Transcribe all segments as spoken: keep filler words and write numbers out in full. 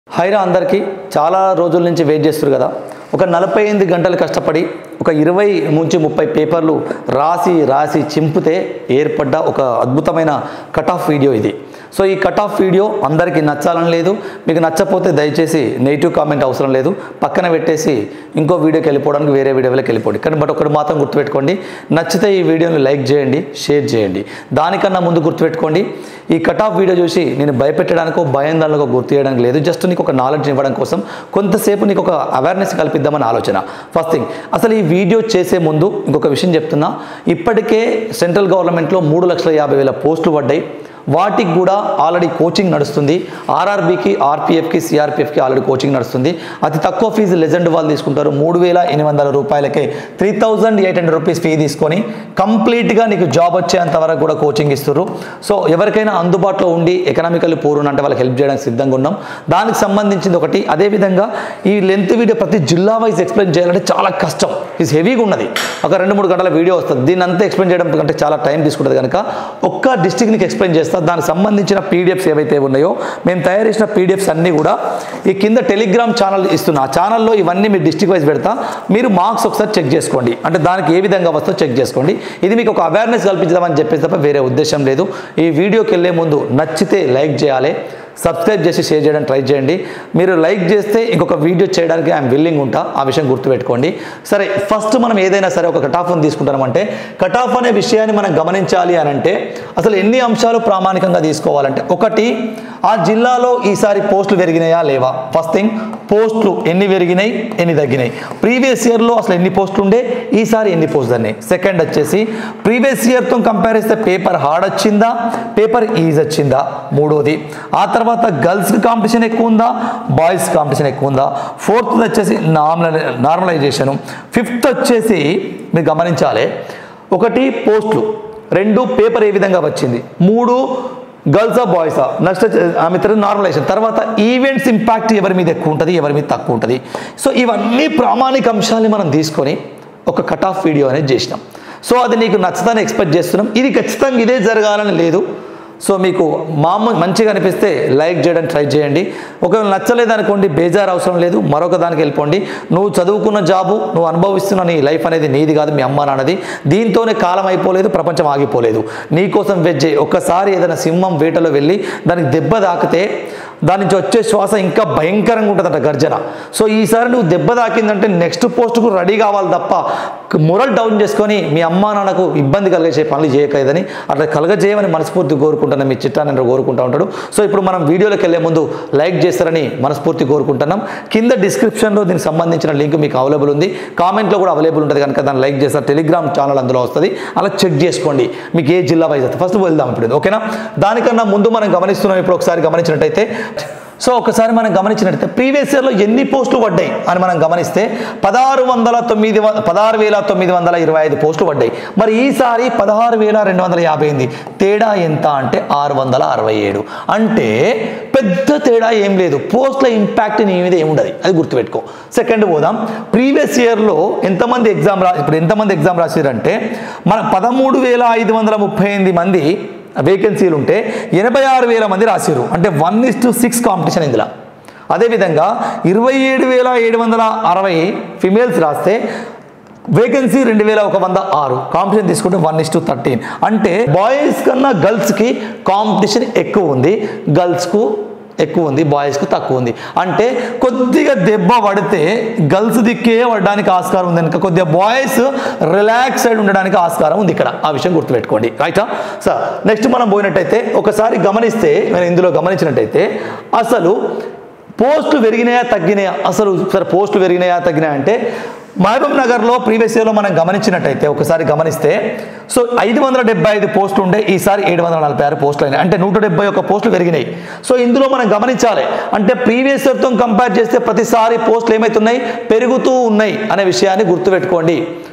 హైరా అందరికీ చాలా రోజుల నుంచి వెయిట్ చేస్తారు కదా. ఒక నలభై ఎనిమిది గంటలు కష్టపడి ఒక ఇరవై నుంచి ముప్పై పేపర్లు రాసి రాసి చింపితే ఏర్పడ్డ ఒక అద్భుతమైన కట్ ఆఫ్ వీడియో ఇది. సో ఈ కట్ ఆఫ్ వీడియో అందరికీ నచ్చాలని లేదు. మీకు నచ్చపోతే దయచేసి నెగిటివ్ కామెంట్ అవసరం లేదు, పక్కన పెట్టేసి ఇంకో వీడియోకి వెళ్ళిపోవడానికి వేరే వీడియోలోకి వెళ్ళిపోండి. కానీ బట్ ఒకటి మాత్రం గుర్తుపెట్టుకోండి, నచ్చితే ఈ వీడియోని లైక్ చేయండి, షేర్ చేయండి. దానికన్నా ముందు గుర్తుపెట్టుకోండి, ఈ కట్ ఆఫ్ వీడియో చూసి నేను భయపెట్టడానికో భయందానికో గుర్తు చేయడానికి లేదు, జస్ట్ నీకు ఒక నాలెడ్జ్ ఇవ్వడం కోసం కొంతసేపు నీకు ఒక అవేర్నెస్ కల్పిద్దామని ఆలోచన. ఫస్ట్ థింగ్, అసలు ఈ వీడియో చేసే ముందు ఇంకొక విషయం చెప్తున్నా. ఇప్పటికే సెంట్రల్ గవర్నమెంట్లో మూడు లక్షల యాభై వేల పోస్టులు పడ్డాయి. వాటికి కూడా ఆల్రెడీ కోచింగ్ నడుస్తుంది. ఆర్ఆర్బీకి, ఆర్పీఎఫ్కి, సిఆర్పీఎఫ్కి ఆల్రెడీ కోచింగ్ నడుస్తుంది. అతి తక్కువ ఫీజు లెజెండ్ వాళ్ళు తీసుకుంటారు. మూడు వేల ఎనిమిది వందల రూపాయలకే three thousand eight hundred rupees fee తీసుకొని కంప్లీట్గా నీకు జాబ్ వచ్చేంత వరకు కూడా కోచింగ్ ఇస్తారు. సో ఎవరికైనా అందుబాటులో ఉండి ఎకనామికల్ పూర్ అంటే వాళ్ళకి హెల్ప్ చేయడానికి సిద్ధంగా ఉన్నాం. దానికి సంబంధించింది ఒకటి. అదేవిధంగా ఈ లెంత్ వీడియో ప్రతి జిల్లా వైజ్ ఎక్స్ప్లెయిన్ చేయాలంటే చాలా కష్టం, ఇది హెవీగా ఉన్నది. ఒక రెండు మూడు గంటల వీడియో వస్తుంది. దీన్ని అంతా ఎక్స్ప్లెయిన్ చేయడం కంటే చాలా టైం తీసుకుంటుంది కనుక ఒక్క డిస్ట్రిక్ట్ నీకు ఎక్స్ప్లెయిన్ చేస్తా. దానికి సంబంధించిన పీడిఎఫ్స్ ఏవైతే ఉన్నాయో మేము తయారు చేసిన పీడిఎఫ్స్ అన్నీ కూడా ఈ కింద టెలిగ్రామ్ ఛానల్ ఇస్తున్నా. ఆ ఛానల్లో ఇవన్నీ మీరు డిస్ట్రిక్ట్ వైజ్ పెడతా. మీరు మార్క్స్ ఒకసారి చెక్ చేసుకోండి, అంటే దానికి ఏ విధంగా వస్తుందో చెక్ చేసుకోండి. ఇది మీకు ఒక అవేర్నెస్ కల్పించదామని చెప్పేసి తప్ప వేరే ఉద్దేశం లేదు. ఈ వీడియోకి వెళ్ళే ముందు నచ్చితే లైక్ చేయాలి, సబ్స్క్రైబ్ చేసి షేర్ చేయడానికి ట్రై చేయండి. మీరు లైక్ చేస్తే ఇంకొక వీడియో చేయడానికి ఐఎమ్ విల్లింగ్ ఉంటా, ఆ విషయం గుర్తుపెట్టుకోండి. సరే, ఫస్ట్ మనం ఏదైనా సరే ఒక కట్ ఆఫ్ని తీసుకుంటామంటే కట్ ఆఫ్ అనే విషయాన్ని మనం గమనించాలి అని అంటే అసలు ఎన్ని అంశాలు ప్రామాణికంగా తీసుకోవాలంటే, ఒకటి ఆ జిల్లాలో ఈసారి పోస్టులు పెరిగినాయా లేవా. ఫస్ట్ థింగ్, పోస్టులు ఎన్ని పెరిగినాయి, ఎన్ని తగ్గినాయి. ప్రీవియస్ ఇయర్లో అసలు ఎన్ని పోస్టులు ఉండే, ఈసారి ఎన్ని పోస్టులు అన్నాయి. సెకండ్ వచ్చేసి ప్రీవియస్ ఇయర్తో కంపేర్ చేస్తే పేపర్ హార్డ్ వచ్చిందా, పేపర్ ఈజ్ వచ్చిందా. మూడోది, ఆ తర్వాత గర్ల్స్కి కాంపిటీషన్ ఎక్కువ ఉందా, బాయ్స్ కాంపిటీషన్ ఎక్కువ ఉందా. ఫోర్త్ వచ్చేసి నార్మల్ నార్మలైజేషను. ఫిఫ్త్ వచ్చేసి మీరు గమనించాలి, ఒకటి పోస్టులు, రెండు పేపర్ ఏ విధంగా వచ్చింది, మూడు గర్ల్సా బాయ్సా, నెక్స్ట్ ఆమె నార్మలైజేషన్, తర్వాత ఈవెంట్స్ ఇంపాక్ట్ ఎవరి మీద ఎక్కువ ఉంటుంది, ఎవరి మీద తక్కువ ఉంటుంది. సో ఇవన్నీ ప్రామాణిక అంశాలని మనం తీసుకొని ఒక కట్ ఆఫ్ వీడియో అనేది చేసినాం. సో అది నీకు నచ్చుతానే ఎక్స్పెక్ట్ చేస్తున్నాం. ఇది ఖచ్చితంగా ఇదే జరగాలని లేదు. సో మీకు మామూలు మంచిగా అనిపిస్తే లైక్ చేయడానికి ట్రై చేయండి. ఒకవేళ నచ్చలేదు అనుకోండి, బేజారు అవసరం లేదు, మరొక దానికి వెళ్ళిపోండి. నువ్వు చదువుకున్న జాబు, నువ్వు అనుభవిస్తున్న నీ లైఫ్ అనేది నీది కాదు, మీ అమ్మ నాన్నది. దీంతోనే కాలం అయిపోలేదు, ప్రపంచం ఆగిపోలేదు. నీకోసం వెయిట్ చేయి. ఒక్కసారి ఏదైనా సింహం వేటలో వెళ్ళి దానికి దెబ్బ తాకితే దాని నుంచి వచ్చే శ్వాస ఇంకా భయంకరంగా ఉంటుందట, గర్జన. సో ఈసారి నువ్వు దెబ్బ తాకిందంటే నెక్స్ట్ పోస్టుకు రెడీ కావాలి తప్ప మొరల్ డౌన్ చేసుకొని మీ అమ్మా నాన్నకు ఇబ్బంది కలిగేసే పనులు చేయకలేదని, అట్లా కలగజేయమని మనస్ఫూర్తి కోరుకుంటున్నాం. మీ చిట్టా నేను కోరుకుంటూ ఉంటాడు. సో ఇప్పుడు మనం వీడియోలోకి వెళ్ళే ముందు లైక్ చేస్తారని మనస్ఫూర్తి కోరుకుంటున్నాం. కింద డిస్క్రిప్షన్లో దీనికి సంబంధించిన లింక్ మీకు అవైలబుల్ ఉంది, కామెంట్లో కూడా అవైలబుల్ ఉంటుంది కనుక దాన్ని లైక్ చేస్తారు. టెలిగ్రామ్ ఛానల్ అందులో వస్తుంది, అలా చెక్ చేసుకోండి మీకు ఏ జిల్లా వైజ్. ఫస్ట్ వెళ్దాం ఇప్పుడు, ఓకేనా. దానికన్నా ముందు మనం గమనిస్తున్నాం, ఇప్పుడు ఒకసారి గమనించినట్టయితే, సో ఒకసారి మనం గమనించినట్టయితే ప్రీవియస్ ఇయర్లో ఎన్ని పోస్టులు పడ్డాయి అని మనం గమనిస్తే పదహారు వందల తొమ్మిది పదహారు వేల తొమ్మిది వందల ఇరవై ఐదు పోస్టులు పడ్డాయి. మరి ఈసారి పదహారు వేల రెండు వందల యాభై ఎనిమిది. తేడా ఎంత అంటే ఆరు వందల అరవై ఏడు. అంటే పెద్ద తేడా ఏం లేదు. పోస్టుల ఇంపాక్ట్ నీ మీద ఏముండదు, అది గుర్తుపెట్టుకో. సెకండ్ పోదాం. ప్రీవియస్ ఇయర్లో ఎంతమంది ఎగ్జామ్ రా ఇప్పుడు ఎంతమంది ఎగ్జామ్ రాశారంటే మన పదమూడు వేల ఐదు వందల ముప్పై ఎనిమిది మంది వేకెన్సీలు ఉంటే ఎనభై ఆరు వేల మంది రాశారు, అంటే one is to six competition ఇందులో. అదేవిధంగా ఇరవై ఏడు వేల ఏడు వందల అరవై ఫిమేల్స్ రాస్తే వేకెన్సీ రెండు వేల ఒక వంద ఆరు, కాంపిటీషన్ తీసుకుంటే వన్ ఇస్ టు థర్టీన్. అంటే బాయ్స్ కన్నా గర్ల్స్కి కాంపిటీషన్ ఎక్కువ ఉంది, గర్ల్స్కు ఎక్కువ ఉంది, బాయ్స్కు తక్కువ ఉంది. అంటే కొద్దిగా దెబ్బ పడితే గర్ల్స్ దిక్కే పడడానికి ఆస్కారం ఉంది, కనుక కొద్దిగా బాయ్స్ రిలాక్స్ అయి ఉండడానికి ఆస్కారం ఉంది ఇక్కడ. ఆ విషయం గుర్తుపెట్టుకోండి, రైటా. సార్ నెక్స్ట్ మనం పోయినట్టయితే ఒకసారి గమనిస్తే, మనం ఇందులో గమనించినట్టయితే అసలు పోస్టులు పెరిగినాయా తగ్గినాయా, అసలు సరే పోస్టులు పెరిగినాయా తగ్గినాయా అంటే మహబూబ్ నగర్లో ప్రీవియస్ ఇయర్లో మనం గమనించినట్టయితే ఒకసారి గమనిస్తే, సో ఐదు వందల డెబ్బై ఐదు పోస్టులు ఉండే, ఈసారి ఏడు వందల నలభై ఆరు పోస్టులు అయినాయి, అంటే నూట డెబ్బై ఒక్క పోస్టులు పెరిగినాయి. సో ఇందులో మనం గమనించాలి, అంటే ప్రీవియస్ ఇయర్తో కంపేర్ చేస్తే ప్రతిసారి పోస్టులు ఏమవుతున్నాయి, పెరుగుతూ ఉన్నాయి అనే విషయాన్ని గుర్తుపెట్టుకోండి.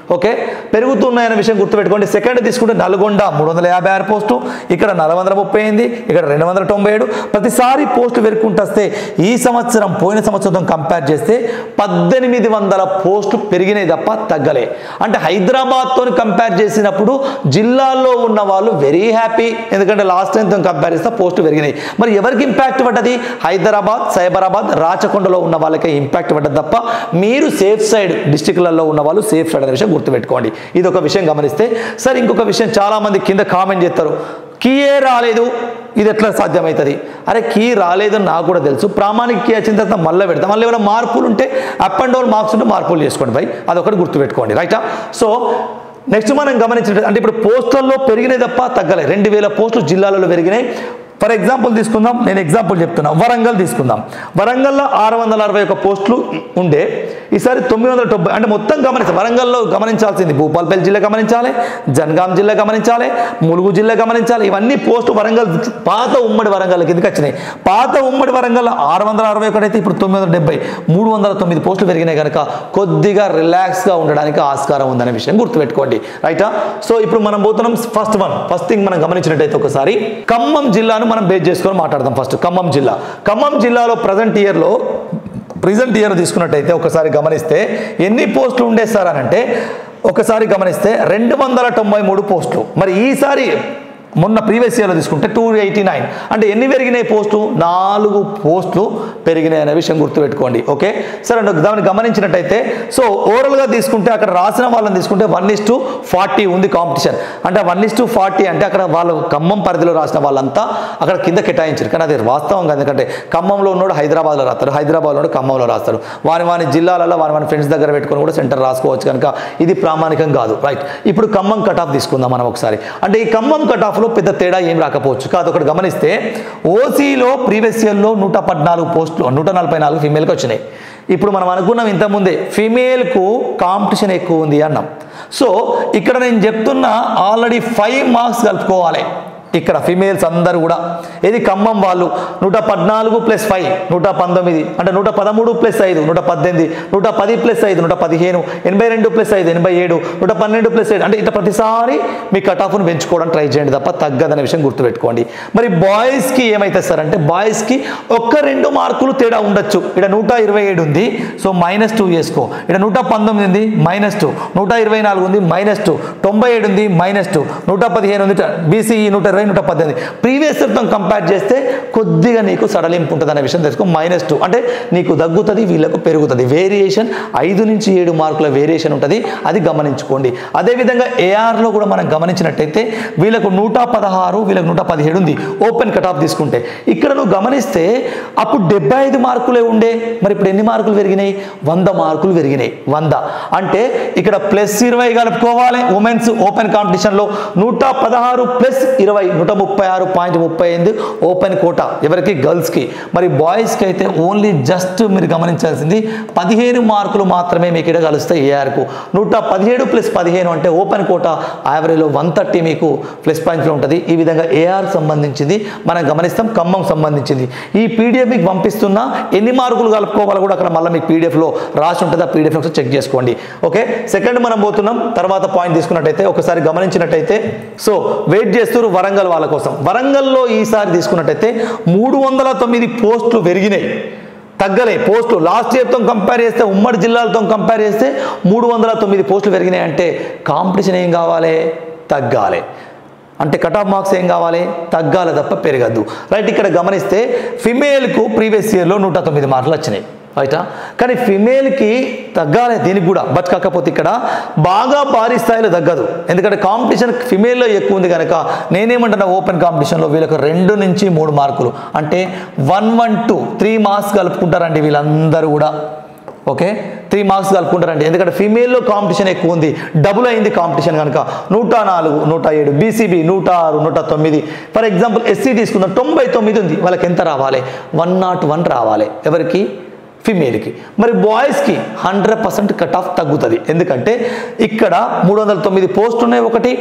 ఓకే, పెరుగుతున్నాయనే విషయం గుర్తుపెట్టుకోండి. సెకండ్ తీసుకుంటే నల్గొండ మూడు వందల యాభై ఆరు పోస్టు, ఇక్కడ నాలుగు వందల ముప్పై ఎనిమిది, ఇక్కడ రెండు వందల తొంభై ఏడు. ప్రతిసారి పోస్టులు పెరుగుకుంటూ వస్తే ఈ సంవత్సరం పోయిన సంవత్సరంతో కంపేర్ చేస్తే పద్దెనిమిది వందల పోస్టులు పెరిగినాయి తప్ప తగ్గలే. అంటే హైదరాబాద్తో కంపేర్ చేసినప్పుడు జిల్లాల్లో ఉన్న వాళ్ళు వెరీ హ్యాపీ, ఎందుకంటే లాస్ట్ టైంతో కంపేర్ చేస్తే పోస్టులు పెరిగినాయి. మరి ఎవరికి ఇంపాక్ట్ పడ్డది? హైదరాబాద్, సైబరాబాద్, రాచకొండలో ఉన్న వాళ్ళకే ఇంపాక్ట్ పడ్డది తప్ప మీరు సేఫ్ సైడ్ డిస్టిక్లలో ఉన్న వాళ్ళు సేఫ్ సైడ్ అనే విషయం గుర్తుపెట్టుకోండి. ఇది ఒక విషయం గమనిస్తే. సరే, ఇంకొక విషయం చాలా మంది కింద కామెంట్ చేస్తారు, కీయే రాలేదు, ఇది ఎట్లా సాధ్యమవుతుంది? అరే కీ రాలేదని నాకు కూడా తెలుసు, ప్రామాణిక కీ వచ్చిన తర్వాత మళ్ళీ పెడతాం, మళ్ళీ ఏమైనా మార్పులు ఉంటే అప్ అండ్ డౌన్ మార్క్స్ ఉంటే మార్పులు చేసుకోండి బై, అదొకటి గుర్తుపెట్టుకోండి. రైటా? సో నెక్స్ట్ మనం గమనించినట్టు అంటే ఇప్పుడు పోస్టుల్లో పెరిగినాయి తప్ప తగ్గలే. రెండు వేల పోస్టులు జిల్లాలలో పెరిగినాయి. ఫర్ ఎగ్జాంపుల్ తీసుకుందాం, నేను ఎగ్జాంపుల్ చెప్తున్నా, వరంగల్ తీసుకుందాం. వరంగల్లో ఆరు వందల అరవై ఒక పోస్టులు ఉండే, ఈసారి తొమ్మిది వందల తొంభై అంటే మొత్తం గమనించాలి. వరంగల్లో గమనించాల్సింది భూపాల్పల్లి జిల్లా గమనించాలి, జనగాం జిల్లా గమనించాలి, ములుగు జిల్లా గమనించాలి. ఇవన్నీ పోస్టు వరంగల్ పాత ఉమ్మడి వరంగల్ కిందకి వచ్చినాయి. పాత ఉమ్మడి వరంగల్ ఆరు వందల అరవై ఒకటి అయితే ఇప్పుడు తొమ్మిది వందల డెబ్బై మూడు వందల తొమ్మిది పోస్టులు పెరిగినాయి కనుక కొద్దిగా రిలాక్స్గా ఉండడానికి ఆస్కారం ఉందనే విషయం గుర్తుపెట్టుకోండి. రైటా? సో ఇప్పుడు మనం పోతున్నాం ఫస్ట్ వన్ ఫస్ట్ థింగ్ మనం గమనించినట్టయితే ఒకసారి ఖమ్మం జిల్లాను మనం బేస్ చేసుకొని మాట్లాడదాం. ఫస్ట్ ఖమ్మం జిల్లా. ఖమ్మం జిల్లాలో ప్రజెంట్ ఇయర్లో ప్రెజెంట్ ఇయర్ తీసుకున్నట్టయితే ఒకసారి గమనిస్తే ఎన్ని పోస్టులు ఉండే సార్ అని అంటే ఒకసారి గమనిస్తే రెండు వందల తొంభై మూడు పోస్టులు. మరి ఈసారి మొన్న ప్రీవియస్ ఇయర్లో తీసుకుంటే టూ ఎయిటీ నైన్ అంటే ఎన్ని పెరిగినాయి పోస్టు? నాలుగు పోస్టులు పెరిగినాయి అనే విషయం గుర్తుపెట్టుకోండి. ఓకే, సరే దాన్ని గమనించినట్టయితే సో ఓవరాల్గా తీసుకుంటే అక్కడ రాసిన వాళ్ళని తీసుకుంటే వన్ ఇస్ టు ఫార్టీ ఉంది కాంపిటీషన్. అంటే వన్ ఇస్ టు ఫార్టీ అంటే అక్కడ వాళ్ళు ఖమ్మం పరిధిలో రాసిన వాళ్ళంతా అక్కడ కింద కేటాయించారు. కానీ అది వాస్తవం కాదు, ఎందుకంటే ఖమ్మంలో ఉన్నోడు హైదరాబాద్లో రాస్తారు, హైదరాబాద్లో ఉన్నోడు ఖమ్మంలో రాస్తారు. వారి వారి జిల్లాలలో వారి వారి ఫ్రెండ్స్ దగ్గర పెట్టుకొని కూడా సెంటర్ రాసుకోవచ్చు కనుక ఇది ప్రామాణికం కాదు. రైట్, ఇప్పుడు ఖమ్మం కట్ ఆఫ్ తీసుకుందాం మనం ఒకసారి. అంటే ఈ ఖమ్మం కట్ ఆఫ్ పెద్ద తేడా ఏం రాకపోవచ్చు. కాదు ఒకటి గమనిస్తే ఓసీలో ప్రీవియస్ ఇయర్లో నూట పద్నాలుగు పోస్టులు నూట నలభై నాలుగు ఫీమేల్కి వచ్చినాయి. ఇప్పుడు మనం అనుకున్నాం ఇంతకుముందే ఫీమేల్కు కాంపిటీషన్ ఎక్కువ ఉంది అన్నాం. సో ఇక్కడ నేను చెప్తున్నా ఆల్రెడీ ఫైవ్ మార్క్స్ కలుపుకోవాలి. ఇక్కడ ఫీమేల్స్ అందరూ కూడా ఇది ఖమ్మం వాళ్ళు నూట పద్నాలుగు ప్లస్ ఫైవ్ నూట పంతొమ్మిది అంటే నూట పదమూడు ప్లస్ ఐదు నూట పద్దెనిమిది నూట పది ప్లస్ ఐదు నూట పదిహేను ఎనభై రెండు ప్లస్ ఐదు ఎనభై ఏడు నూట పన్నెండు ప్లస్ ఐదు అంటే ఇట్లా ప్రతిసారి మీ కట్ ఆఫ్ను పెంచుకోవడం ట్రై చేయండి తప్ప తగ్గదనే విషయం గుర్తుపెట్టుకోండి. మరి బాయ్స్కి ఏమైతే సార్ అంటే బాయ్స్కి ఒక్క రెండు మార్కులు తేడా ఉండొచ్చు. ఇక్కడ నూట ఇరవై ఏడు ఉంది, సో మైనస్ టూ చేసుకో. ఇక్కడ నూట పంతొమ్మిది ఉంది, మైనస్ టూ. నూట ఇరవై నాలుగు ఉంది, మైనస్ టూ. తొంభై ఏడు ఉంది, మైనస్ టూ. నూట పదిహేను ఉంది, బీసీఈ నూట ఇరవై నూట పద్దెనిమిది ప్రీవియస్ ఇయర్తో కంపేర్ చేస్తే కొద్దిగా నీకు సడలింపు ఉంటుంది అనే విషయం తెలుసుకో. మైనస్ టూ అంటే నీకు తగ్గుతుంది, వీళ్ళకు పెరుగుతుంది. వేరియేషన్ ఐదు నుంచి ఏడు మార్కుల వేరియేషన్ ఉంటుంది, అది గమనించుకోండి. అదేవిధంగా ఏఆర్లో కూడా మనం గమనించినట్టయితే వీళ్ళకు నూట పదహారు వీళ్ళకు నూట పదిహేడు ఉంది ఓపెన్ కట్ ఆఫ్ తీసుకుంటే. ఇక్కడ నువ్వు గమనిస్తే అప్పుడు డెబ్బై ఐదు మార్కులే ఉండే, మరి ఇప్పుడు ఎన్ని మార్కులు పెరిగినాయి? వంద మార్కులు పెరిగినాయి. వంద అంటే ఇక్కడ ప్లస్ ఇరవై కలుపుకోవాలి. ఉమెన్స్ ఓపెన్ కాంపిటీషన్లో నూట పదహారు ప్లస్ ఇరవై నూట ముప్పై ఆరు పాయింట్ ముప్పై ఎనిమిది ఓపెన్ కోటా ఎవరికి? గర్ల్స్కి. మరి బాయ్స్కి అయితే ఓన్లీ జస్ట్ మీరు గమనించాల్సింది పదిహేను మార్కులు మాత్రమే మీకు ఇక్కడ కలుస్తాయి ఏఆర్కు. నూట పదిహేడు ప్లస్ పదిహేను అంటే ఓపెన్ కోటా యావరేజ్లో వన్ థర్టీ మీకు ప్లస్ పాయింట్లో ఉంటుంది. ఈ విధంగా ఏఆర్ సంబంధించింది మనం గమనిస్తాం, ఖమ్మం సంబంధించింది. ఈ పీడిఎఫ్ మీకు పంపిస్తున్నా ఎన్ని మార్కులు కలుపుకోవాలో కూడా అక్కడ మళ్ళీ మీకు పీడిఎఫ్లో రాసి ఉంటుంది, ఆ పీడిఎఫ్ చెక్ చేసుకోండి. ఓకే, సెకండ్ మనం పోతున్నాం. తర్వాత పాయింట్ తీసుకున్నట్టయితే ఒకసారి గమనించినట్టయితే సో వెయిట్ చేస్తారు వరంగల్ వాళ్ళ కోసం. వరంగల్లో ఈసారి తీసుకున్నట్టయితే మూడు వందల తొమ్మిది పోస్టులు పెరిగినాయి, తగ్గలే పోస్టులు. లాస్ట్ ఇయర్తో కంపేర్ చేస్తే ఉమ్మడి జిల్లాలతో కంపేర్ చేస్తే మూడు వందల తొమ్మిది పోస్టులు పెరిగినాయి. అంటే కాంపిటీషన్ ఏం కావాలి? తగ్గాలి. అంటే కట్ ఆఫ్ మార్క్స్ ఏం కావాలి? తగ్గాలి తప్ప పెరగద్దు. రైట్, ఇక్కడ గమనిస్తే ఫిమేల్కు ప్రీవియస్ ఇయర్లో నూట తొమ్మిది మార్కులు వచ్చినాయి. రైటా? కానీ ఫిమేల్కి తగ్గాలి దీనికి కూడా. బట్ కాకపోతే ఇక్కడ బాగా భారీ స్థాయిలో తగ్గదు, ఎందుకంటే కాంపిటీషన్ ఫిమేల్లో ఎక్కువ ఉంది కనుక నేనేమంటున్నా ఓపెన్ కాంపిటీషన్లో వీళ్ళకు రెండు నుంచి మూడు మార్కులు అంటే one one two three marks కలుపుకుంటారండి వీళ్ళందరూ కూడా. ఓకే, త్రీ మార్క్స్ కలుపుకుంటారండి, ఎందుకంటే ఫీమేల్లో కాంపిటీషన్ ఎక్కువ ఉంది, డబుల్ అయింది కాంపిటీషన్ కనుక. నూట నాలుగు నూట ఏడు బీసీబీ నూట ఆరు నూట తొమ్మిది ఫర్ ఎగ్జాంపుల్ ఎస్సీ తీసుకుందాం, తొంభై తొమ్మిది ఉంది, వాళ్ళకి ఎంత రావాలి? వన్ నాట్ వన్ రావాలి. ఎవరికి? ఫిమేల్కి. మరి బాయ్స్కి హండ్రెడ్ పర్సెంట్ కట్ ఆఫ్ తగ్గుతుంది, ఎందుకంటే ఇక్కడ మూడు వందల తొమ్మిది పోస్టులు ఉన్నాయి ఒకటి,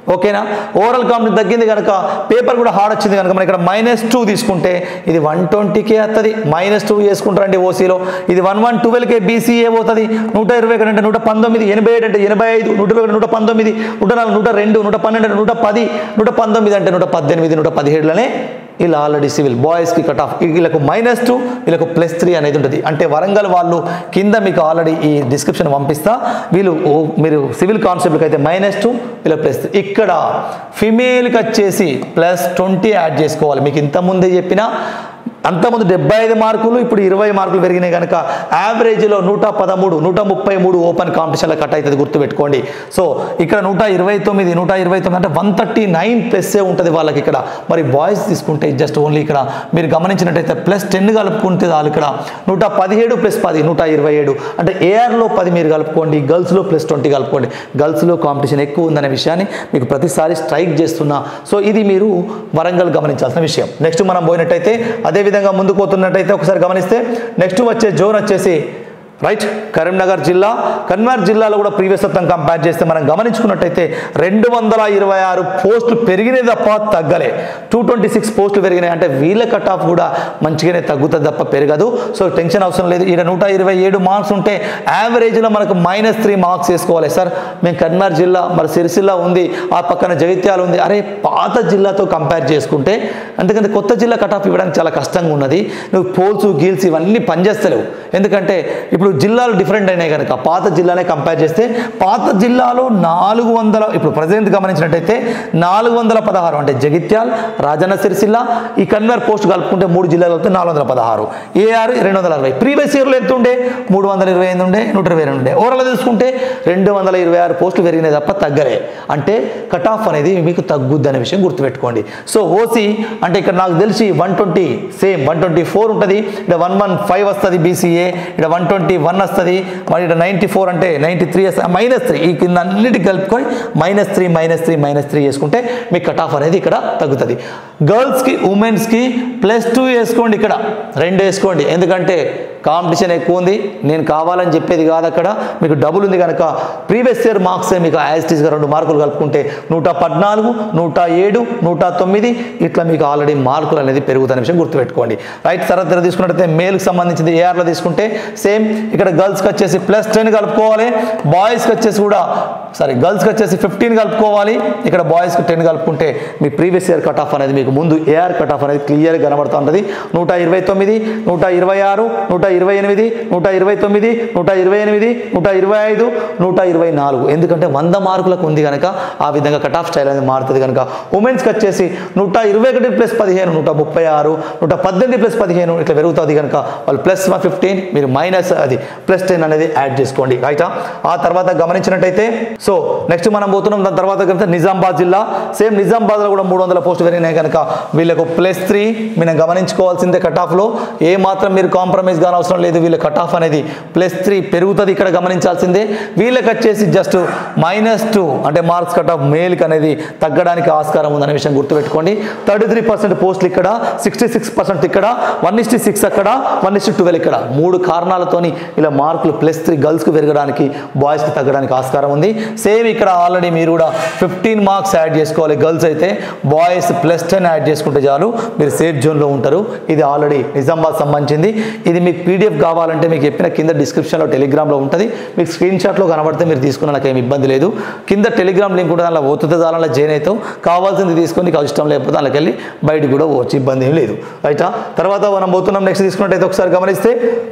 ఓకేనా. ఓవరాల్ కాంపిటీషన్ తగ్గింది కనుక పేపర్ కూడా హార్డ్ వచ్చింది కనుక మనం ఇక్కడ మైనస్ టూ తీసుకుంటే ఇది వన్ ట్వంటీకే వస్తుంది. మైనస్ టూ చేసుకుంటారండి ఓసీలో. ఇది వన్ వన్ ట్వెల్వ్కే బీసీఏ పోతుంది. నూట ఇరవై ఒకటి అంటే నూట పంతొమ్మిది, ఎనభై ఏడు అంటే ఎనభై ఐదు, నూట ఇరవై ఒకటి నూట పంతొమ్మిది, నూట నాలుగు నూట రెండు, నూట పన్నెండు అంటే నూట పది, నూట పంతొమ్మిది అంటే నూట పద్దెనిమిది, నూట పదిహేడులోనే ఇలా ఆల్రెడీ సివిల్ బాయ్స్కి కట్ ఆఫ్. వీళ్ళకు మైనస్ టూ, వీళ్ళకు ప్లస్ త్రీ అనేది ఉంటుంది. అంటే వరంగల్ వాళ్ళు కింద మీకు ఆల్రెడీ ఈ డిస్క్రిప్షన్ పంపిస్తా. వీళ్ళు మీరు సివిల్ కానిస్టేబుల్కి అయితే మైనస్ టూ, వీళ్ళకి ప్లస్ త్రీ. ఇక్కడ ఫిమేల్కి వచ్చేసి ప్లస్ ట్వంటీ యాడ్ చేసుకోవాలి. మీకు ఇంతకుముందే చెప్పిన అంతకుముందు డెబ్బై ఐదు మార్కులు, ఇప్పుడు ఇరవై మార్కులు పెరిగినాయి కనుక యావరేజ్లో నూట పదమూడు నూట ముప్పై మూడు ఓపెన్ కాంపిటీషన్లో కట్ అవుతుంది, గుర్తుపెట్టుకోండి. సో ఇక్కడ నూట ఇరవై తొమ్మిది నూట ఇరవై తొమ్మిది అంటే వన్ థర్టీ నైన్ ప్లస్సే ఉంటుంది వాళ్ళకి ఇక్కడ. మరి బాయ్స్ తీసుకుంటే జస్ట్ ఓన్లీ ఇక్కడ మీరు గమనించినట్టయితే ప్లస్ టెన్ కలుపుకుంటే చాలు. ఇక్కడ నూట పదిహేడు ప్లస్ పది నూట ఇరవై ఏడు అంటే ఏఆర్లో పది మీరు కలుపుకోండి, గర్ల్స్లో ప్లస్ ట్వంటీ కలుపుకోండి. గర్ల్స్లో కాంపిటీషన్ ఎక్కువ ఉందనే విషయాన్ని మీకు ప్రతిసారి స్ట్రైక్ చేస్తున్నా. సో ఇది మీరు వరంగల్ గమనించాల్సిన విషయం. నెక్స్ట్ మనం పోయినట్టయితే అదేవిధంగా ముందుకు పోతున్నట్టయితే ఒకసారి గమనిస్తే నెక్స్ట్ వచ్చే జోన్ వచ్చేసి రైట్ కరీంనగర్ జిల్లా. కరీంనగర్ జిల్లాలో కూడా ప్రీవియస్ మొత్తం కంపేర్ చేస్తే మనం గమనించుకున్నట్టయితే రెండు వందల ఇరవై ఆరు పోస్టులు పెరిగినాయి తప్ప తగ్గలే. టూ ట్వంటీ సిక్స్ పోస్టులు పెరిగినాయి అంటే వీళ్ళ కట్ ఆఫ్ కూడా మంచిగానే తగ్గుతుంది తప్ప పెరగదు. సో టెన్షన్ అవసరం లేదు. ఇక్కడ నూట ఇరవై ఏడు మార్క్స్ ఉంటే యావరేజ్లో మనకు మైనస్ త్రీ మార్క్స్ వేసుకోవాలి. సార్ మేము కరీంనగర్ జిల్లా, మరి సిరిసిల్ల ఉంది, ఆ పక్కన జగిత్యాల ఉంది. అరే పాత జిల్లాతో కంపేర్ చేసుకుంటే, ఎందుకంటే కొత్త జిల్లా కట్ ఆఫ్ ఇవ్వడానికి చాలా కష్టంగా ఉన్నది. నువ్వు పోల్స్ గీల్స్ ఇవన్నీ పనిచేస్తలేవు. ఎందుకంటే ఇప్పుడు జిల్లాలు డిఫరెంట్ అయినాయి కనుక పాత జిల్లానే కంపేర్ చేస్తే పాత జిల్లాలో నాలుగు వందల ఇప్పుడు ప్రజెంట్ గమనించినట్టయితే నాలుగు వందల పదహారు అంటే జగిత్యాల్, రాజన్న సిరిసిల్ల, ఈ కన్వర్ పోస్ట్ కలుపుకుంటే మూడు జిల్లాలు కలిపితే నాలుగు వందల పదహారు, ఏఆర్ రెండు వందల అరవై. ప్రీవియస్ ఇయర్లో ఎంత ఉండే మూడు వందల ఇరవై ఎనిమిది ఉండే, నూట ఇరవై రెండు ఉండే. ఓవరాల్ చూసుకుంటే రెండు వందల ఇరవై ఆరు పోస్టులు పెరిగినాయి తప్ప తగ్గలే. అంటే కట్ ఆఫ్ అనేది మీకు తగ్గుద్ది అనే విషయం గుర్తుపెట్టుకోండి. సో ఓసీ అంటే ఇక్కడ నాకు తెలిసి one twenty same one twenty four ఉంటుంది, ఇక్కడ వన్ వన్ ఫైవ్ వస్తుంది బీసీఏ, ఇక్కడ వన్ ట్వంటీ వన్ వస్తుంది, మరి ఇక్కడ నైంటీ ఫోర్ అంటే నైంటీ త్రీ వస్తుంది, మైనస్ త్రీ ఈ కింద అన్నిటికి కలుపుకొని minus three minus three minus three చేసుకుంటే మీకు కట్ ఆఫ్ అనేది ఇక్కడ తగ్గుతుంది. గర్ల్స్కి ఉమెన్స్కి ప్లస్ టూ వేసుకోండి, ఇక్కడ రెండు వేసుకోండి. ఎందుకంటే కాంపిటీషన్ ఎక్కువ ఉంది. నేను కావాలని చెప్పేది కాదు, అక్కడ మీకు డబుల్ ఉంది కనుక ప్రీవియస్ ఇయర్ మార్క్స్ మీకు యాజిటీస్గా రెండు మార్కులు కలుపుకుంటే నూట పద్నాలుగు నూట ఏడు నూట తొమ్మిది ఇట్లా మీకు ఆల్రెడీ మార్కులు అనేది పెరుగుతున్న విషయం గుర్తుపెట్టుకోండి. రైట్ తర్వాత దగ్గర తీసుకున్నట్టయితే మేల్కి సంబంధించింది ఏఆర్లో తీసుకుంటే సేమ్ ఇక్కడ గర్ల్స్కి వచ్చేసి ప్లస్ టెన్ కలుపుకోవాలి, బాయ్స్కి వచ్చేసి కూడా సారీ గర్ల్స్కి వచ్చేసి ఫిఫ్టీన్ కలుపుకోవాలి, ఇక్కడ బాయ్స్కి టెన్ కలుపుకుంటే మీ ప్రీవియస్ ఇయర్ కట్ ఆఫ్ అనేది మీకు ముందు ఏఆర్ కట్ ఆఫ్ అనేది క్లియర్గా కనబడుతూ ఉంటుంది. నూట ఇరవై తొమ్మిది నూట ఇరవై ఆరు నూట ఇరవై ఎనిమిది నూట ఇరవై తొమ్మిది నూట ఇరవై ఎనిమిది నూట ఇరవై ఐదు నూట ఇరవై నాలుగు ఎందుకంటే వంద మార్కులకు ఉంది కనుక ఆ విధంగా కట్ ఆఫ్ స్టైల్ అనేది మారుతుంది కనుక. ఉమెన్స్కి వచ్చేసి నూట ఇరవై ఒకటి ప్లస్ పదిహేను నూట ముప్పై ఆరు నూట పద్దెనిమిది ప్లస్ పదిహేను ఇట్లా పెరుగుతుంది కనుక వాళ్ళు ప్లస్ ఫిఫ్టీన్ మీరు మైనస్ అది ప్లస్ టెన్ అనేది యాడ్ చేసుకోండి. రైటా ఆ తర్వాత గమనించినట్టయితే సో నెక్స్ట్ మనం పోతున్నాం. దాని తర్వాత నిజామాబాద్ జిల్లా సేమ్ నిజామాబాద్లో కూడా మూడు వందల పోస్టులు పెరిగినాయి కనుక వీళ్ళకు ప్లస్ త్రీ మనం గమనించుకోవాల్సిందే. కట్ ఆఫ్లో ఏ మాత్రం మీరు కాంప్రమైజ్ కానీ అవసరం లేదు, వీళ్ళ కట్ ఆఫ్ అనేది ప్లస్ త్రీ పెరుగుతుంది ఇక్కడ గమనించాల్సిందే. వీళ్ళకి వచ్చేసి జస్ట్ మైనస్ టూ అంటే మార్క్స్ కట్ ఆఫ్ మేల్కి అనేది తగ్గడానికి ఆస్కారం ఉందనే విషయం గుర్తుపెట్టుకోండి. థర్టీ త్రీ పర్సెంట్ పోస్టులు ఇక్కడ, సిక్స్టీ సిక్స్ పర్సెంట్ ఇక్కడ, వన్ ఇస్టీ సిక్స్ అక్కడ, వన్ ఇస్టీ ట్వెల్వ్ ఇక్కడ. మూడు కారణాలతోని ఇలా మార్కులు ప్లస్ త్రీ గర్ల్స్కి పెరగడానికి బాయ్స్కి తగ్గడానికి ఆస్కారం ఉంది. సేమ్ ఇక్కడ ఆల్రెడీ మీరు కూడా ఫిఫ్టీన్ మార్క్స్ యాడ్ చేసుకోవాలి గర్ల్స్ అయితే, బాయ్స్ ప్లస్ టెన్ యాడ్ చేసుకుంటే చాలు మీరు సేఫ్ జోన్లో ఉంటారు. ఇది ఆల్రెడీ నిజామాబాద్ సంబంధించింది. ఇది మీకు పీడిఎఫ్ కావాలంటే మీకు చెప్పిన కింద డిస్క్రిప్షన్లో టెలిగ్రామ్లో ఉంటుంది, మీకు స్క్రీన్ షాట్లో కనబడితే మీరు తీసుకున్న నాకు ఏమి ఇబ్బంది లేదు. కింద టెలిగ్రామ్ లింక్ ఉంటుంది, అలా పోతుంది దానిలో జాయిన్ అవుతావు, కావాల్సింది తీసుకొని నీకు ఇష్టం లేకపోతే అందులోకి వెళ్ళి బయటకు కూడా పోవచ్చు, ఇబ్బంది ఏం లేదు. రైటా తర్వాత మనం పోతున్నాం. నెక్స్ట్ తీసుకున్నట్టయితే ఒకసారి గమనిస్తే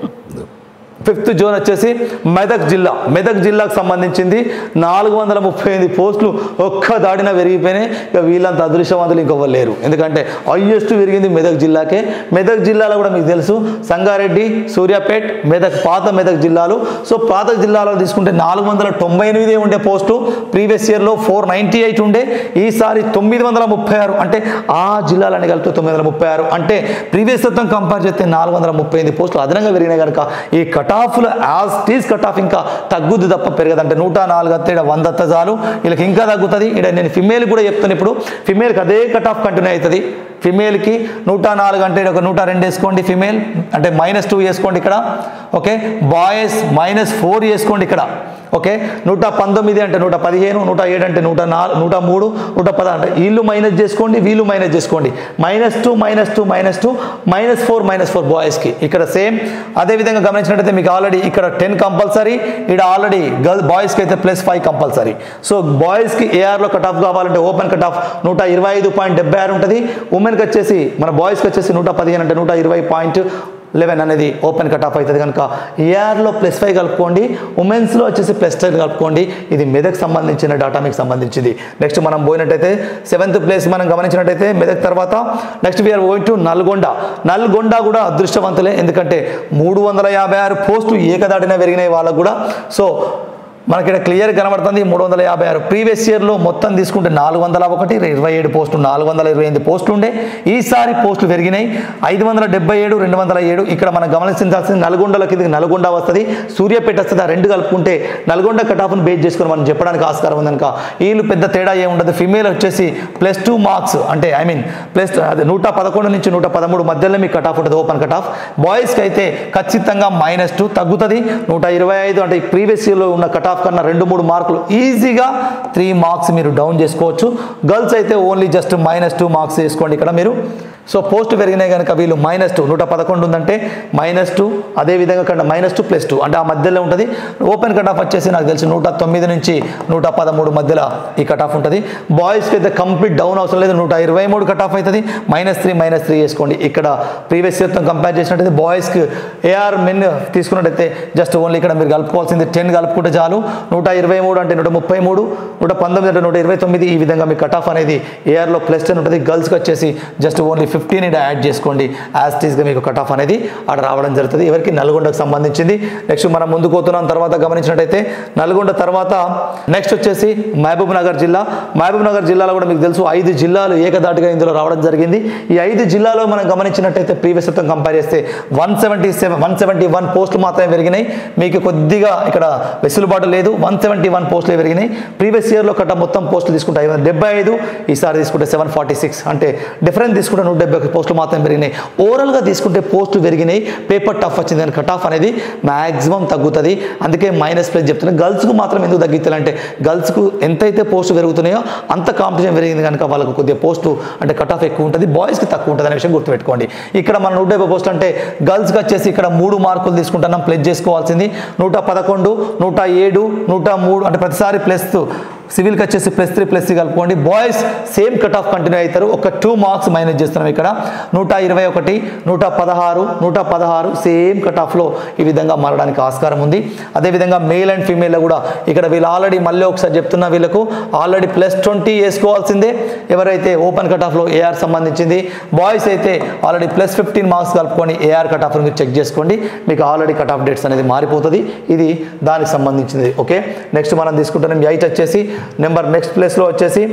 ఫిఫ్త్ జోన్ వచ్చేసి మెదక్ జిల్లా. మెదక్ జిల్లాకు సంబంధించింది నాలుగు వందల ముప్పై ఎనిమిది పోస్టులు ఒక్క దాడిన పెరిగిపోయినాయి. ఇక వీళ్ళంత అదృష్టవంతులు ఇంకొకరు లేరు, ఎందుకంటే హైయెస్ట్ పెరిగింది మెదక్ జిల్లాకే. మెదక్ జిల్లాలో కూడా మీకు తెలుసు సంగారెడ్డి, సూర్యాపేట్, మెదక్ పాత మెదక్ జిల్లాలు. సో పాత జిల్లాలో తీసుకుంటే నాలుగు వందల తొంభై ఎనిమిది ఉండే పోస్టు, ప్రీవియస్ ఇయర్లో ఫోర్ నైంటీ ఎయిట్ ఉండే, ఈసారి తొమ్మిది వందల ముప్పై ఆరు అంటే ఆ జిల్లాలని కలిపితే తొమ్మిది వందల ముప్పై ఆరు అంటే ప్రీవియస్ మొత్తం కంపేర్ చేస్తే నాలుగు వందల ముప్పై ఎనిమిది పోస్టులు అదనంగా పెరిగినాయి కనుక ఈ కట్ ఆఫ్లో యాజ్ టీజ్ కట్ ఆఫ్ ఇంకా తగ్గుద్ది తప్ప పెరగదు. అంటే నూట నాలుగు వస్తే ఇక్కడ వంద వస్తే చాలు, వీళ్ళకి ఇంకా తగ్గుతుంది. ఇక్కడ నేను ఫిమేల్ కూడా చెప్తాను, ఇప్పుడు ఫిమేల్కి అదే కట్ ఆఫ్ కంటిన్యూ అవుతుంది. ఫిమేల్కి నూట నాలుగు అంటే ఒక నూట రెండు వేసుకోండి, ఫిమేల్ అంటే మైనస్ టూ వేసుకోండి ఇక్కడ. ఓకే బాయ్స్ మైనస్ ఫోర్ వేసుకోండి ఇక్కడ. ఓకే నూట పంతొమ్మిది అంటే నూట పదిహేను నూట ఏడు అంటే నూట నాలుగు నూట మూడు నూట పద అంటే వీళ్ళు మైనస్ చేసుకోండి వీళ్ళు మైనస్ చేసుకోండి minus two minus two minus two minus four minus four బాయ్స్కి ఇక్కడ సేమ్ అదేవిధంగా గమనించినట్టయితే మీకు ఆల్రెడీ ఇక్కడ టెన్ కంపల్సరీ ఇక్కడ ఆల్రెడీ గర్ల్ బాయ్స్కి అయితే ప్లస్ ఫైవ్ కంపల్సరీ సో బాయ్స్కి ఏఆర్లో కట్ ఆఫ్ కావాలంటే ఓపెన్ కట్ ఆఫ్ నూట ఇరవై ఐదు పాయింట్ డెబ్బై ఆరు ఉంటుంది ఉమెన్కి వచ్చేసి మన బాయ్స్కి వచ్చేసి నూట పదిహేను అంటే నూట ఇరవై పాయింట్ లెవెన్ అనేది ఓపెన్ కట్ ఆఫ్ అవుతుంది కనుక ఏఆర్లో ప్లస్ ఫైవ్ కలుపుకోండి ఉమెన్స్లో వచ్చేసి ప్లస్ టెన్ కలుపుకోండి ఇది మెదక్ సంబంధించిన డాటా మీకు సంబంధించింది నెక్స్ట్ మనం పోయినట్టయితే సెవెంత్ ప్లేస్ మనం గమనించినట్టయితే మెదక్ తర్వాత next we are going to Nalgonda Nalgonda కూడా అదృష్టవంతులే ఎందుకంటే మూడు వందల యాభై ఆరు పోస్టులు ఏకదాటిన పెరిగినాయి వాళ్ళకు కూడా సో మనకి ఇక్కడ క్లియర్ కనబడుతుంది మూడు వందల యాభై ఆరు ప్రీవియస్ ఇయర్లో మొత్తం తీసుకుంటే నాలుగు వందల ఒకటి ఇరవై ఏడు పోస్టులు నాలుగు వందల ఇరవై ఎనిమిది పోస్టులు ఉండే ఈసారి పోస్టులు పెరిగినాయి ఐదు వందల డెబ్బై ఏడు రెండు వందల ఏడు ఇక్కడ మనం గమనించాల్సింది నల్గొండలో కిందకి నల్గొండ వస్తుంది సూర్యాపేట వస్తుంది ఆ రెండు కలుపుకుంటే నల్గొండ కట్ ఆఫ్ను బేస్ చేసుకుని మనం చెప్పడానికి ఆస్కారం ఉంది కనుక వీళ్ళు పెద్ద తేడా ఏముండదు ఫిమేల్ వచ్చేసి ప్లస్ టూ మార్క్స్ అంటే ఐ మీన్ ప్లస్ అదే నూట పదకొండు నుంచి నూట పదమూడు మధ్యలో మీకు కట్ ఆఫ్ ఉంటుంది ఓపెన్ కట్ ఆఫ్ బాయ్స్కి అయితే ఖచ్చితంగా మైనస్ టూ తగ్గుతుంది నూట ఇరవై ఐదు అంటే ప్రీవియస్ ఇయర్లో ఉన్న కట్ ఆఫ్ కన్నా రెండు మూడు మార్కులు ఈజీగా త్రీ మార్క్స్ మీరు డౌన్ చేసుకోవచ్చు గర్ల్స్ అయితే only just minus two marks వేసుకోండి ఇక్కడ మీరు సో పోస్ట్ పెరిగినాయి కనుక వీళ్ళు మైనస్ టూ నూట పదకొండు ఉందంటే మైనస్ టూ అదేవిధంగా కన్నా మైనస్ టూ ప్లస్ టూ అంటే ఆ మధ్యలో ఉంటుంది ఓపెన్ కట్ ఆఫ్ వచ్చేసి నాకు తెలిసి నూట తొమ్మిది నుంచి నూట పదమూడు మధ్యలో ఈ కట్ ఆఫ్ ఉంటుంది బాయ్స్కి అయితే కంప్లీట్ డౌన్ అవసరం లేదు నూట ఇరవై మూడు కట్ ఆఫ్ అవుతుంది మైనస్ త్రీ మైనస్ త్రీ వేసుకోండి ఇక్కడ ప్రీవియస్ ఇయర్తో కంపేర్ చేసినట్టయితే బాయ్స్కి ఏఆర్ మెన్ తీసుకున్నట్టయితే జస్ట్ ఓన్లీ ఇక్కడ మీరు కలుపుకోవాల్సింది టెన్ కలుపుకుంటే చాలు నూట ఇరవై మూడు అంటే నూట ముప్పై మూడు నూట పంతొమ్మిది అంటే నూట ఇరవై తొమ్మిది ఈ విధంగా మీ కట్ ఆఫ్ అనేది ఏఆర్లో ప్లస్ టెన్ ఉంటుంది గర్ల్స్కి వచ్చేసి జస్ట్ ఓన్లీ ఫిఫ్టీన్ ఇక్కడ యాడ్ చేసుకోండి యాజ్ టీస్గా మీకు కట్ ఆఫ్ అనేది అక్కడ రావడం జరుగుతుంది ఎవరికి నల్గొండకు సంబంధించింది నెక్స్ట్ మనం ముందుకు పోతున్నాం తర్వాత గమనించినట్టయితే నల్గొండ తర్వాత నెక్స్ట్ వచ్చేసి మహబూబ్ నగర్ జిల్లా మహబూబ్ నగర్ జిల్లాలో కూడా మీకు తెలుసు ఐదు జిల్లాలు ఏకదాటిగా ఇందులో రావడం జరిగింది ఈ ఐదు జిల్లాలో మనం గమనించినట్టయితే ప్రీవియస్ తో కంపేర్ చేస్తే one seventy seven one seventy one పోస్టులు మాత్రమే పెరిగినాయి మీకు కొద్దిగా ఇక్కడ వెసులుబాటు లేదు వన్ సెవెంటీ వన్ పోస్టులు పెరిగినాయి ప్రీవియస్ ఇయర్లో కట్ట మొత్తం పోస్టులు తీసుకుంటే ఐదు వందల డెబ్బై ఐదు ఈసారి తీసుకుంటే సెవెన్ ఫార్టీ సిక్స్ అంటే డిఫరెంట్ తీసుకుంటే నూట డెబ్బై పోస్టులు మాత్రం పెరిగినాయి ఓవరాల్గా తీసుకుంటే పోస్టులు పెరిగినాయి పేపర్ టఫ్ వచ్చింది కానీ కట్ ఆఫ్ అనేది మ్యాక్సిమం తగ్గుతుంది అందుకే మైనస్ ప్లస్ చెప్తున్నాను గర్ల్స్కు మాత్రం ఎందుకు తగ్గుతుంది అంటే గర్ల్స్కు ఎంతైతే పోస్టు పెరుగుతున్నాయో అంత కాంపిటీషన్ పెరిగింది కనుక వాళ్ళకు కొద్దిగా పోస్టు అంటే కట్ ఆఫ్ ఎక్కువ ఉంటుంది బాయ్స్కి తక్కువ ఉంటుంది అనే విషయం గుర్తుపెట్టుకోండి ఇక్కడ మన నూట డెబ్బై పోస్టులు అంటే గర్ల్స్కి వచ్చేసి ఇక్కడ మూడు మార్కులు తీసుకుంటున్నాం ప్లస్ చేసుకోవాల్సింది నూట పదకొండు నూట ఏడు నూట మూడు అంటే ప్రతిసారి ప్లస్ సివిల్కి వచ్చేసి ప్లస్ త్రీ ప్లస్ త్రీ కలుపుకోండి boys same cut off continue అవుతారు ఒక టూ మార్క్స్ మైనస్ చేస్తున్నాం ఇక్కడ నూట ఇరవై ఒకటి నూట పదహారు నూట పదహారు సేమ్ కట్ ఆఫ్లో ఈ విధంగా మారడానికి ఆస్కారం ఉంది అదేవిధంగా మేల్ అండ్ ఫీమేల్లో కూడా ఇక్కడ వీళ్ళు ఆల్రెడీ మళ్ళీ ఒకసారి చెప్తున్నా వీళ్ళకు ఆల్రెడీ ప్లస్ ట్వంటీ వేసుకోవాల్సిందే ఎవరైతే ఓపెన్ కట్ ఆఫ్లో ఏఆర్ సంబంధించింది బాయ్స్ అయితే ఆల్రెడీ ప్లస్ ఫిఫ్టీన్ మార్క్స్ కలుపుకొని ఏఆర్ కట్ ఆఫ్ మీరు చెక్ చేసుకోండి మీకు ఆల్రెడీ కట్ ఆఫ్ డేట్స్ అనేది మారిపోతుంది ఇది దానికి సంబంధించింది ఓకే నెక్స్ట్ మనం తీసుకుంటున్నాం ఎయిట్ వచ్చేసి నెంబర్ నెక్స్ట్ ప్లేస్లో వచ్చేసి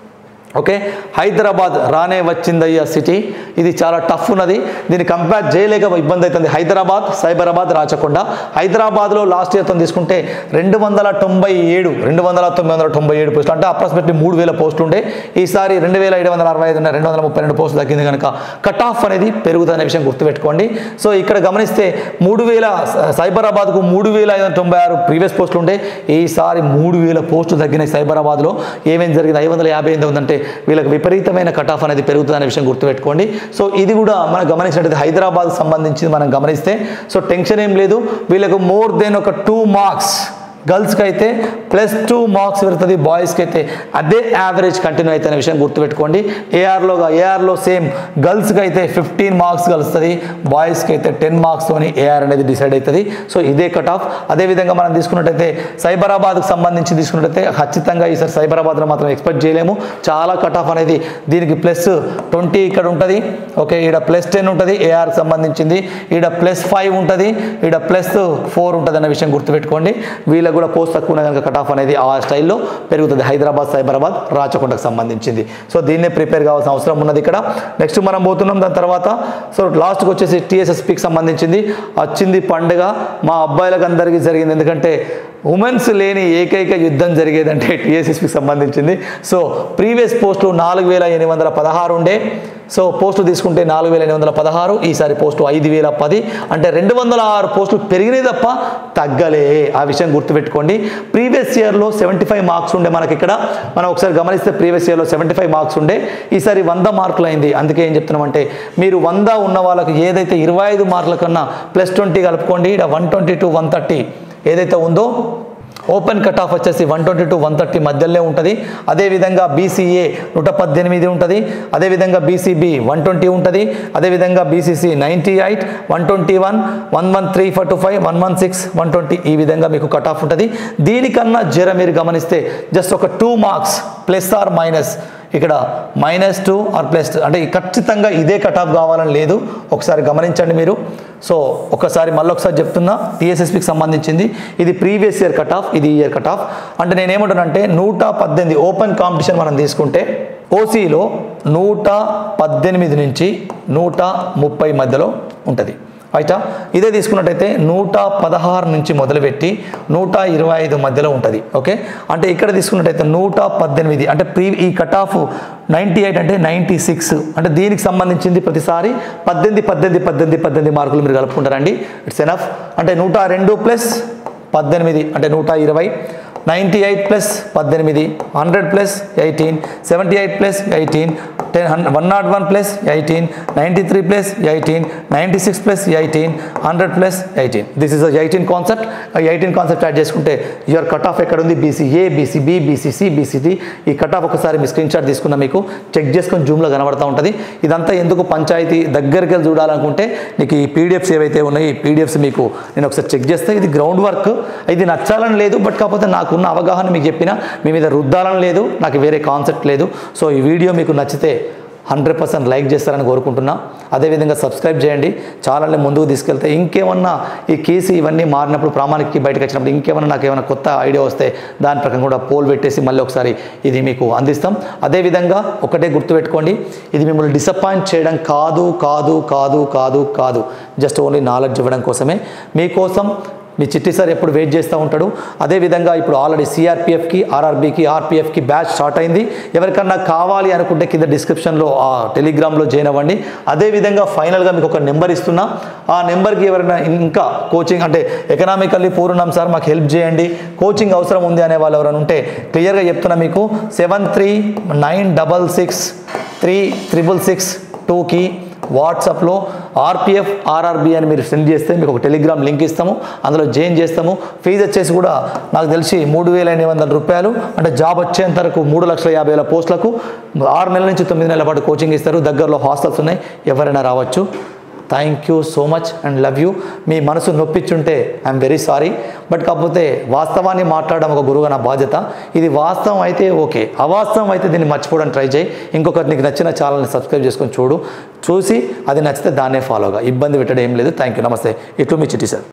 ఓకే హైదరాబాద్ రానే వచ్చిందయ్య సిటీ ఇది చాలా టఫ్ ఉన్నది దీన్ని కంపేర్ చేయలేక ఇబ్బంది అవుతుంది హైదరాబాద్ సైబరాబాద్ రాచకొండ హైదరాబాద్లో లాస్ట్ ఇయర్తో తీసుకుంటే రెండు వందల తొంభై ఏడు రెండు వందల తొమ్మిది వందల తొంభై ఏడు పోస్టులు అంటే అప్రాక్సిమేట్లీ మూడు వేల పోస్టులు ఉండే ఈసారి రెండు వేల ఏడు వందల అరవై ఐదు రెండు వందల ముప్పై రెండు పోస్టులు తగ్గింది కనుక కట్ ఆఫ్ అనేది పెరుగుతుందనే విషయం గుర్తుపెట్టుకోండి సో ఇక్కడ గమనిస్తే మూడు వేల సైబరాబాద్కు మూడు వేల ఐదు వందల తొంభై ఆరు ప్రీవియస్ పోస్టులు ఉండే ఈసారి మూడు వేల పోస్టులు తగ్గినాయి సైబరాబాద్లో ఏమేం జరిగింది ఐదు వందల యాభై ఎనిమిది ఉందంటే వీళ్ళకి విపరీతమైన కట్ ఆఫ్ అనేది పెరుగుతుందనే విషయం గుర్తుపెట్టుకోండి సో ఇది కూడా మనం గమనించినట్లయితే హైదరాబాద్ సంబంధించి మనం గమనిస్తే సో టెన్షన్ ఏం లేదు వీళ్ళకు మోర్ దెన్ ఒక టూ మార్క్స్ గర్ల్స్కి అయితే ప్లస్ టూ మార్క్స్ పెరుగుతుంది బాయ్స్కి అయితే అదే యావరేజ్ కంటిన్యూ అవుతున్న విషయం గుర్తుపెట్టుకోండి ఏఆర్లోగా ఏఆర్లో సేమ్ గర్ల్స్కి అయితే ఫిఫ్టీన్ మార్క్స్ కలుస్తుంది బాయ్స్కి అయితే టెన్ మార్క్స్తోని ఏఆర్ అనేది డిసైడ్ అవుతుంది సో ఇదే కట్ ఆఫ్ అదేవిధంగా మనం తీసుకున్నట్టయితే సైబరాబాద్కి సంబంధించి తీసుకున్నట్టయితే ఖచ్చితంగా ఈసారి సైబరాబాద్లో మాత్రం ఎక్స్పెక్ట్ చేయలేము చాలా కట్ ఆఫ్ అనేది దీనికి ప్లస్ ట్వంటీ ఇక్కడ ఉంటుంది ఓకే ఈడ ప్లస్ టెన్ ఉంటుంది ఏఆర్కి సంబంధించింది ఈడ ప్లస్ ఫైవ్ ఉంటుంది ఈడ ప్లస్ ఫోర్ ఉంటుంది అన్న విషయం గుర్తుపెట్టుకోండి వీళ్ళ కూడా పోస్ట్ తక్కువ ఉన్న కనుక కట్ ఆఫ్ అనేది ఆ స్టైల్లో పెరుగుతుంది హైదరాబాద్ సైబరాబాద్ రాచకొండకు సంబంధించింది సో దీన్నే ప్రిపేర్ కావాల్సిన అవసరం ఉన్నది ఇక్కడ నెక్స్ట్ మనం పోతున్నాం దాని తర్వాత సో లాస్ట్కి వచ్చేసి టీఎస్ఎస్పీకి సంబంధించింది వచ్చింది పండుగ మా అబ్బాయిలకు అందరికీ జరిగింది ఎందుకంటే ఉమెన్స్ లేని ఏకైక యుద్ధం జరిగేదంటే టీఎస్ఎస్పీకి సంబంధించింది సో ప్రీవియస్ పోస్టులు నాలుగు వేల ఎనిమిది వందల పదహారు ఉండే సో పోస్టులు తీసుకుంటే నాలుగు వేల ఎనిమిది వందల పదహారు, ఈసారి పోస్టు ఐదు వేల పది, అంటే రెండు వందల ఆరు పోస్టులు పెరిగినాయి తప్ప తగ్గలే. ఆ విషయం గుర్తుపెట్టుకోండి. ప్రీవియస్ ఇయర్లో సెవెంటీ ఫైవ్ మార్క్స్ ఉండే మనకి ఇక్కడ, మనం ఒకసారి గమనిస్తే ప్రీవియస్ ఇయర్లో సెవెంటీ ఫైవ్ మార్క్స్ ఉండే, ఈసారి వంద మార్కులు అయింది. అందుకే ఏం చెప్తున్నామంటే మీరు వంద ఉన్న వాళ్ళకి ఏదైతే ఇరవై ఐదు మార్కుల కన్నా ప్లస్ ట్వంటీ కలుపుకోండి. ఇక్కడ one twenty to one thirty ఏదైతే ఉందో ఓపెన్ కట్ ఆఫ్ వచ్చేసి one twenty to one thirty మధ్యలో ఉంటుంది. అదేవిధంగా బీసీఏ నూట పద్దెనిమిది ఉంటుంది, అదేవిధంగా బీసీబీ వన్ ట్వంటీ ఉంటుంది, అదేవిధంగా BCC ninety eight, one twenty one, one one three four two five, one one six, one twenty ఈ విధంగా మీకు కట్ ఆఫ్ ఉంటుంది. దీనికన్నా జర మీరు గమనిస్తే జస్ట్ ఒక two marks plus or minus, ఇక్కడ minus two or plus two, అంటే ఖచ్చితంగా ఇదే కట్ ఆఫ్ కావాలని లేదు. ఒకసారి గమనించండి మీరు. సో ఒకసారి మళ్ళీ ఒకసారి చెప్తున్నా, టీఎస్ఎస్పీకి సంబంధించింది ఇది ప్రీవియస్ ఇయర్ కట్ ఆఫ్, ఇది ఇయర్ కట్ ఆఫ్. అంటే నేనేమంటానంటే నూట పద్దెనిమిది ఓపెన్ కాంపిటీషన్ మనం తీసుకుంటే ఓసీలో నూట పద్దెనిమిది నుంచి నూట ముప్పై మధ్యలో ఉంటుంది. రైటా? ఇదే తీసుకున్నట్టయితే నూట పదహారు నుంచి మొదలుపెట్టి నూట ఇరవై ఐదు మధ్యలో ఉంటుంది. ఓకే, అంటే ఇక్కడ తీసుకున్నట్టయితే నూట పద్దెనిమిది అంటే ప్రీ ఈ కట్ ఆఫ్ నైంటీ ఎయిట్ అంటే నైంటీ సిక్స్, అంటే దీనికి సంబంధించింది ప్రతిసారి పద్దెనిమిది పద్దెనిమిది పద్దెనిమిది పద్దెనిమిది మార్కులు మీరు కలుపుకుంటారండి. It's enough. అంటే నూట రెండు ప్లస్ పద్దెనిమిది అంటే నూట ఇరవై, నైంటీ ఎయిట్ ప్లస్ పద్దెనిమిది, hundred plus eighteen, seventy eight plus eighteen, ten one not one plus eighteen, ninety three plus eighteen, ninety six plus eighteen, hundred plus eighteen. This is eighteen concept. Eighteen concept add చేసుకుంటే your cut off ఎక్కడ ఉంది? BCA, BCB, BCC, BCD. ఈ cut off ఒకసారి మీ screen shot తీసుకున్న మీకు check చేసుకొని జూమ్లో కనబడతా ఉంటుంది. ఇదంతా ఎందుకు పంచాయతీ దగ్గరికి వెళ్ళి చూడాలనుకుంటే నీకు ఈ పీడిఎఫ్స్ ఏవైతే ఉన్నాయో ఈ పీడిఎఫ్స్ మీకు నేను ఒకసారి చెక్ చేస్తే ఇది గ్రౌండ్ వర్క్. ఇది నచ్చాలని లేదు, బట్ కాకపోతే నాకున్న అవగాహన మీకు చెప్పిన మీ మీద రుద్దాలని లేదు, నాకు వేరే కాన్సెప్ట్ లేదు. సో ఈ వీడియో మీకు నచ్చితే హండ్రెడ్ పర్సెంట్ లైక్ చేస్తారని కోరుకుంటున్నా. అదేవిధంగా సబ్స్క్రైబ్ చేయండి, ఛానల్ని ముందుకు తీసుకెళ్తే ఇంకేమన్నా ఈ కేసు ఇవన్నీ మారినప్పుడు ప్రామాణిక బయటకు వచ్చినప్పుడు ఇంకేమన్నా నాకు ఏమైనా కొత్త ఐడియా వస్తే దాని ప్రకారం కూడా పోల్ పెట్టేసి మళ్ళీ ఒకసారి ఇది మీకు అందిస్తాం. అదేవిధంగా ఒకటే గుర్తుపెట్టుకోండి, ఇది మిమ్మల్ని డిసప్పాయింట్ చేయడం కాదు కాదు కాదు కాదు కాదు జస్ట్ ఓన్లీ నాలెడ్జ్ ఇవ్వడం కోసమే. మీకోసం మీ చిట్టి సార్ ఎప్పుడు వెయిట్ చేస్తూ ఉంటాడు. అదేవిధంగా ఇప్పుడు ఆల్రెడీ సిఆర్పిఎఫ్కి, ఆర్ఆర్బీకి, ఆర్పిఎఫ్కి బ్యాచ్ స్టార్ట్ అయింది. ఎవరికన్నా కావాలి అనుకుంటే కింద డిస్క్రిప్షన్లో ఆ టెలిగ్రామ్లో జాయిన్ అవ్వండి. అదేవిధంగా ఫైనల్గా మీకు ఒక నెంబర్ ఇస్తున్నా, ఆ నెంబర్కి ఎవరైనా ఇంకా కోచింగ్ అంటే ఎకనామికల్లీ పూర్ ఉన్నాం సార్ మాకు హెల్ప్ చేయండి, కోచింగ్ అవసరం ఉంది అనే వాళ్ళు ఎవరైనా ఉంటే క్లియర్గా చెప్తున్నా మీకు seven three nine double six three triple six టూకి వాట్సాప్లో ఆర్పిఎఫ్ ఆర్ఆర్బి అని మీరు సెండ్ చేస్తే మీకు ఒక టెలిగ్రామ్ లింక్ ఇస్తాము, అందులో జాయిన్ చేస్తాము. ఫీజు వచ్చేసి కూడా నాకు తెలిసి మూడు వేల ఎనిమిది వందల రూపాయలు, అంటే జాబ్ వచ్చేంత వరకు మూడు లక్షల యాభై వేల పోస్టులకు ఆరు నెలల నుంచి తొమ్మిది నెలల పాటు కోచింగ్ ఇస్తారు. దగ్గరలో హాస్టల్స్ ఉన్నాయి, ఎవరైనా రావచ్చు. Thank you so much and love you. మీ మనసు నొప్పించుంటే ఐఎమ్ వెరీ సారీ, బట్ కాకపోతే వాస్తవాన్ని మాట్లాడడం ఒక గురువుగా నా బాధ్యత. ఇది వాస్తవం అయితే ఓకే, అవాస్తవం అయితే దీన్ని మర్చిపోవడానికి ట్రై చేయి. ఇంకొకటి నీకు నచ్చిన ఛానల్ని సబ్స్క్రైబ్ చేసుకొని చూడు, చూసి అది నచ్చితే దాన్నే ఫాలోగా, ఇబ్బంది పెట్టడం ఏం లేదు. థ్యాంక్ యూ, నమస్తే. ఇట్లు మీ చిట్టి సార్.